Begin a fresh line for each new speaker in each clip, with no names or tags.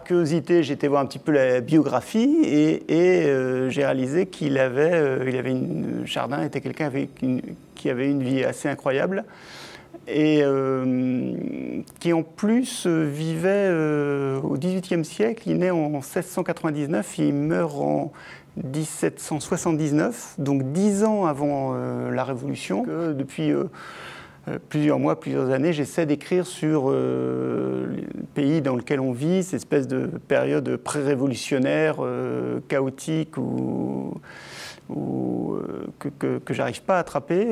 curiosité, j'ai été voir un petit peu la biographie et j'ai réalisé Chardin était quelqu'un qui avait une vie assez incroyable et qui en plus vivait au XVIIIe siècle. Il naît en 1699, il meurt en 1779, donc 10 ans avant la Révolution. Depuis plusieurs mois, plusieurs années, j'essaie d'écrire sur le pays dans lequel on vit, cette espèce de période pré-révolutionnaire, chaotique, que j'arrive pas à attraper.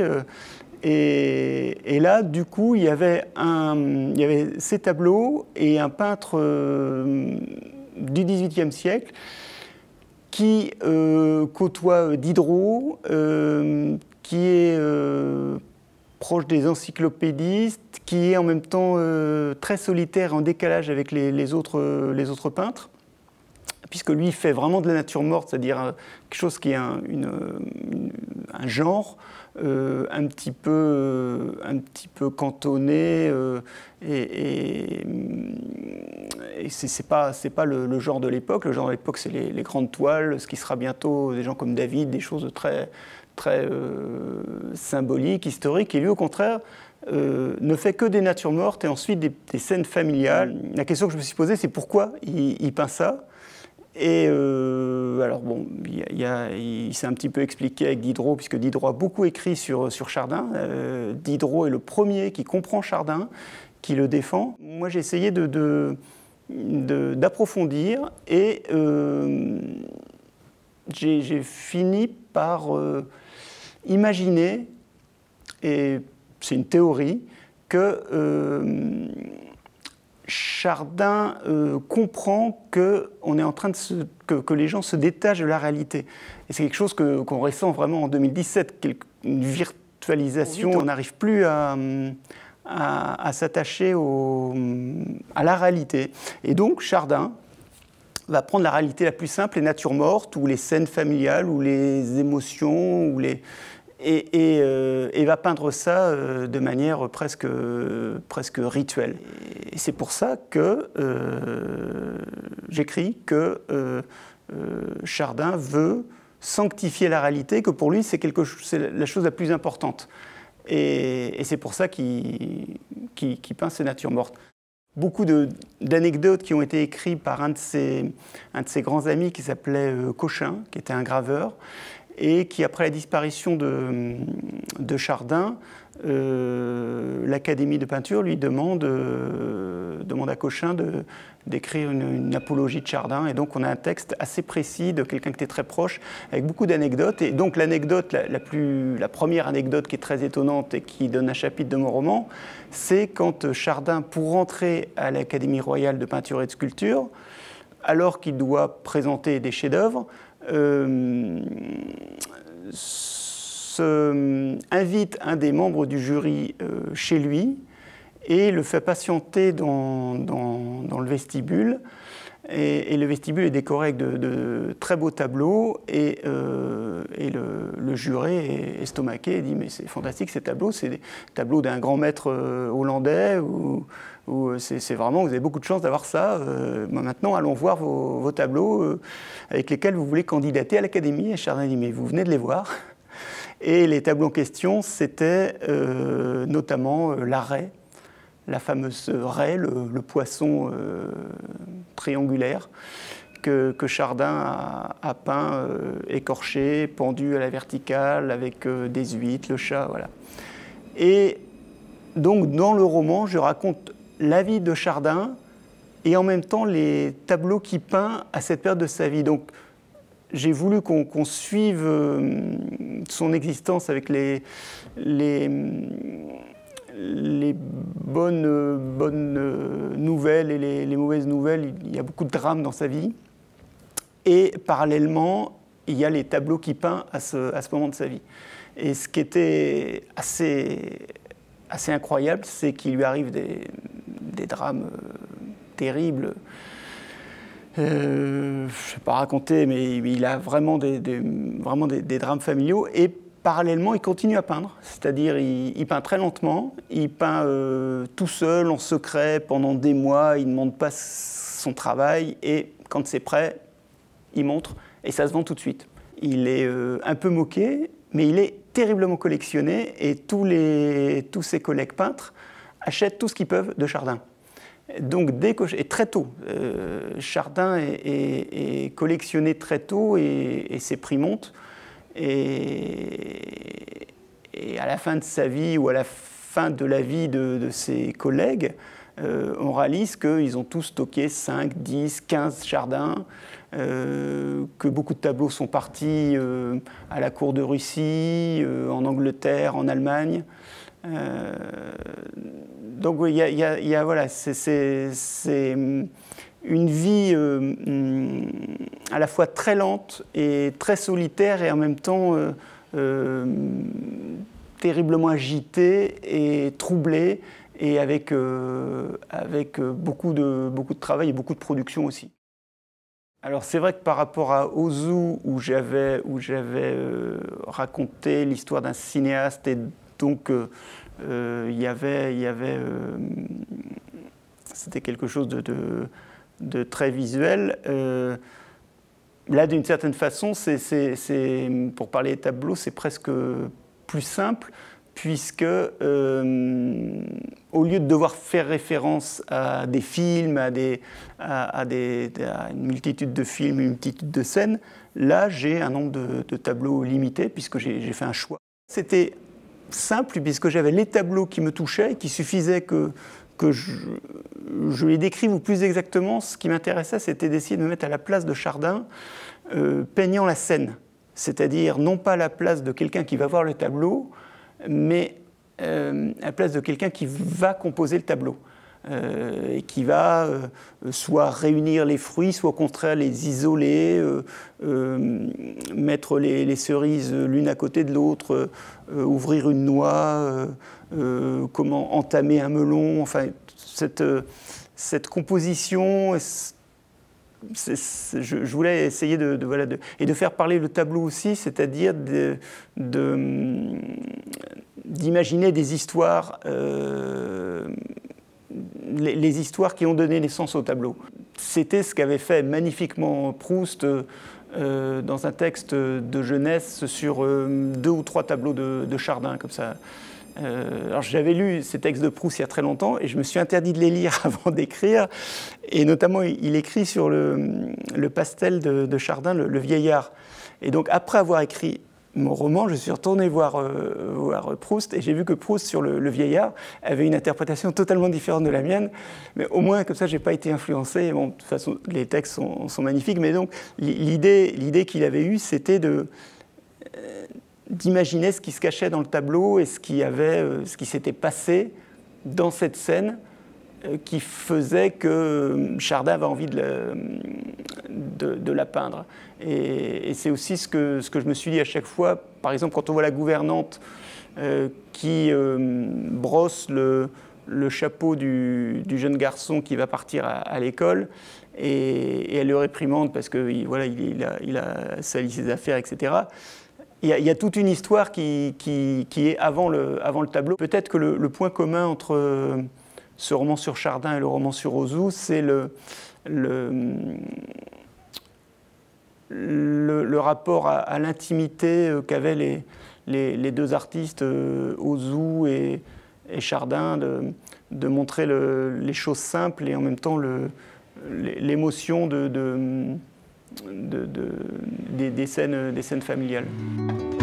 Et là, du coup, il y avait ces tableaux et un peintre du XVIIIe siècle qui côtoie Diderot, qui est proche des encyclopédistes, qui est en même temps très solitaire, en décalage avec les autres peintres, puisque lui fait vraiment de la nature morte, c'est-à-dire quelque chose qui est un genre un petit peu cantonné, et c'est pas le genre de l'époque. Le genre de l'époque, c'est les grandes toiles, ce qui sera bientôt des gens comme David, des choses très symboliques, historiques, et lui au contraire ne fait que des natures mortes et ensuite des scènes familiales. La question que je me suis posée, c'est pourquoi il peint ça. Et alors bon, il s'est un petit peu expliqué avec Diderot, puisque Diderot a beaucoup écrit sur Chardin. Diderot est le premier qui comprend Chardin, qui le défend. Moi, j'ai essayé d'approfondir et j'ai fini par imaginer, et c'est une théorie, que Chardin comprend que les gens se détachent de la réalité. Et c'est quelque chose qu'on ressent vraiment en 2017, une virtualisation. On n'arrive plus à s'attacher à la réalité. Et donc Chardin va prendre la réalité la plus simple, les natures mortes, ou les scènes familiales, ou les émotions, et va peindre ça de manière presque rituelle. Et c'est pour ça que j'écris que Chardin veut sanctifier la réalité, que pour lui c'est la chose la plus importante. Et c'est pour ça qu'il peint ces natures mortes. Beaucoup d'anecdotes qui ont été écrites par un de ses grands amis qui s'appelait Cochin, qui était un graveur, et qui, après la disparition de Chardin, l'Académie de peinture lui demande à Cochin d'écrire une apologie de Chardin. Et donc on a un texte assez précis de quelqu'un qui était très proche, avec beaucoup d'anecdotes. Et donc l'anecdote, la première anecdote qui est très étonnante et qui donne un chapitre de mon roman, c'est quand Chardin, pour rentrer à l'Académie royale de peinture et de sculpture, alors qu'il doit présenter des chefs-d'œuvre, invite un des membres du jury chez lui et le fait patienter dans le vestibule. Et le vestibule est décoré avec de très beaux tableaux, et le juré est estomaqué et dit « Mais c'est fantastique ces tableaux, c'est des tableaux d'un grand maître hollandais, ou c'est vraiment, vous avez beaucoup de chance d'avoir ça. Maintenant, allons voir vos tableaux avec lesquels vous voulez candidater à l'Académie. » Et Chardin dit « Mais vous venez de les voir ?» Et les tableaux en question, c'était notamment la raie, la fameuse raie, le poisson triangulaire que Chardin a peint, écorché, pendu à la verticale, avec des huîtres, le chat, voilà. Et donc, dans le roman, je raconte la vie de Chardin et en même temps les tableaux qu'il peint à cette période de sa vie. Donc, j'ai voulu qu'on suive son existence avec les bonnes nouvelles et les mauvaises nouvelles. Il y a beaucoup de drames dans sa vie. Et parallèlement, il y a les tableaux qu'il peint à ce moment de sa vie. Et ce qui était assez incroyable, c'est qu'il lui arrive des drames terribles. Je ne vais pas raconter, mais il a vraiment des drames familiaux. Et parallèlement, il continue à peindre, c'est-à-dire il peint très lentement, il peint tout seul, en secret, pendant des mois, il ne montre pas son travail, et quand c'est prêt, il montre, et ça se vend tout de suite. Il est un peu moqué, mais il est terriblement collectionné, et tous ses collègues peintres achètent tout ce qu'ils peuvent de Chardin. Donc, et très tôt, Chardin est collectionné très tôt, et ses prix montent. Et à la fin de sa vie, ou à la fin de la vie de ses collègues, on réalise qu'ils ont tous stocké 5, 10, 15 Chardins, que beaucoup de tableaux sont partis à la cour de Russie, en Angleterre, en Allemagne. Donc il y a voilà, c'est une vie à la fois très lente et très solitaire, et en même temps terriblement agitée et troublée, et avec beaucoup de travail et beaucoup de production aussi. Alors c'est vrai que par rapport à Ozu, où j'avais raconté l'histoire d'un cinéaste, et donc c'était quelque chose de très visuel. Là, d'une certaine façon, pour parler des tableaux, c'est presque plus simple, puisque au lieu de devoir faire référence à des films, à une multitude de films, une multitude de scènes, là, j'ai un nombre de tableaux limité, puisque j'ai fait un choix. C'était simple, puisque j'avais les tableaux qui me touchaient, et qu'il suffisait que je les décrive, ou plus exactement, ce qui m'intéressait, c'était d'essayer de me mettre à la place de Chardin, peignant la scène. C'est-à-dire, non pas à la place de quelqu'un qui va voir le tableau, mais à la place de quelqu'un qui va composer le tableau. Et qui va soit réunir les fruits, soit au contraire les isoler, mettre les cerises l'une à côté de l'autre, ouvrir une noix, comment entamer un melon, enfin cette composition. Je voulais essayer et de faire parler le tableau aussi, c'est-à-dire d'imaginer des histoires, les histoires qui ont donné naissance au tableau. C'était ce qu'avait fait magnifiquement Proust dans un texte de jeunesse sur 2 ou 3 tableaux de Chardin, comme ça. Alors j'avais lu ces textes de Proust il y a très longtemps, et je me suis interdit de les lire avant d'écrire, et notamment il écrit sur le pastel de Chardin, le vieillard. Et donc après avoir écrit mon roman, je suis retourné voir Proust, et j'ai vu que Proust, sur le vieillard, avait une interprétation totalement différente de la mienne, mais au moins comme ça, je n'ai pas été influencé. Bon, de toute façon, les textes sont magnifiques, mais donc l'idée qu'il avait eue, c'était d'imaginer ce qui se cachait dans le tableau, et ce qui s'était passé dans cette scène, qui faisait que Chardin avait envie de la peindre. Et c'est aussi ce que je me suis dit à chaque fois. Par exemple, quand on voit la gouvernante qui brosse le chapeau du jeune garçon qui va partir à l'école, et elle le réprimande parce qu'il voilà, il a sali ses affaires, etc. Il y a toute une histoire qui est avant le tableau. Peut-être que le point commun entre ce roman sur Chardin et le roman sur Ozu, c'est le rapport à l'intimité qu'avaient les 2 artistes, Ozu et Chardin, de montrer les choses simples, et en même temps l'émotion des scènes familiales.